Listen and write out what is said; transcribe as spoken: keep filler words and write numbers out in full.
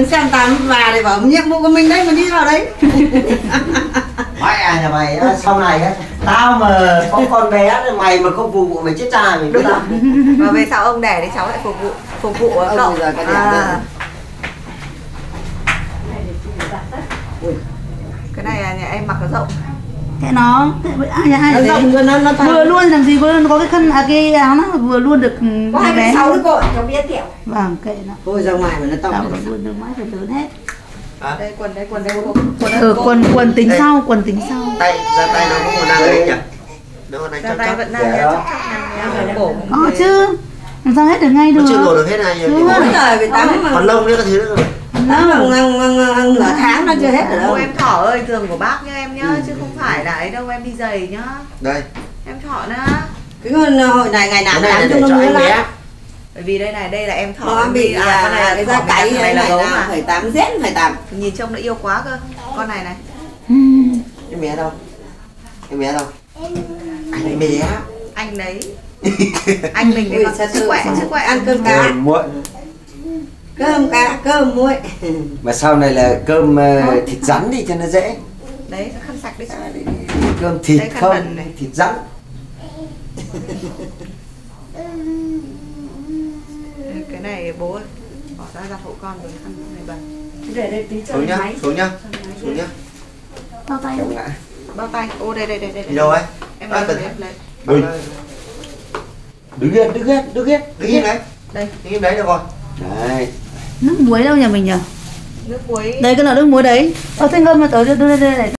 mình xem tao và để bảo nhiệm vụ của mình đấy, mình đi vào đấy. Mẹ nhà mày á, sau này á, tao mà có con bé mày mà không phục vụ mày chết cha mày biết không? Và về sau ông đẻ thì cháu lại phục vụ phục vụ Ông cậu. giờ cái À. Ui. Cái này là nhà em mặc nó rộng. Cái nó ai nhà ai nó đấy rộng nó nó vừa luôn làm gì có có cái khăn à cái áo nó vừa luôn được Có hai mươi sáu đứa cội, cháu biết tiểu. vâng kệ nó thôi ra ngoài mà nó tao to. luôn được mãi phải lớn hết. À? Đây quần đây quần đây quần. Ừ, quần quần tính Đây. sau quần tính sau. Tay ra tay nó cũng còn đang đấy nhỉ? Nó còn đang Ra chắc tay chắc. vẫn đang nha, chắc chắc nha. Cổ. Có chứ. Làm sao hết được ngay được. Nó chưa lột được hết này nhiều. Chưa. Ôi trời phải tắm mà. Còn lông nữa các thứ nữa rồi. Tắm mà ngang- ngang- ngang nửa tháng nó chưa hết rồi Ô đâu. em thỏ ơi, giường của bác nhá em nhá, chứ không phải là ấy đâu, em đi giày nhá. Đây. Em thỏ nhá. Cái hội này ngày nào Cái này là tắm cho để nó cho ngứa anh lắm. bé. Bởi vì đây này, đây là em thỏ. Nó bị à, à, con này là cái thỏ, da mình cáy đặt này này là gấu nào mà. phải tắm rét phải tắm. Nhìn trông nó yêu quá cơ. Con này này. Em bé đâu? Em bé đâu? Anh em bé. Anh đấy. Anh mình thì Ui, mặc sao sức khỏe, sao sức khỏe. ăn cơm cá, Muộn. cơm cá, cơm muối. Mà sau này là cơm uh, thịt rắn đi cho nó dễ. Đấy, cái khăn sạch đấy. Cơm thịt Đây, khăn không, bẩn này. thịt rắn. Cái này bố ơi, bỏ ra ra phụ con với khăn này bẩn. Để đây tí cho Xuống nhá, máy. xuống nhá. Xuống nhá. Bao tay. Chống ngã. Bao tay. Ô đây đây đây đây. Đi đâu ấy? Em À, lấy từ- lấy em lấy. Ui. Đứng yên, đứng yên, đứng yên. Đứng yên đấy. Đây, Đứng yên đấy được rồi. Đấy. Nước muối đâu nhà mình nhỉ? nước muối. Đây cái là nước muối đấy. Ờ thế ngâm mà tới đưa đây đây này.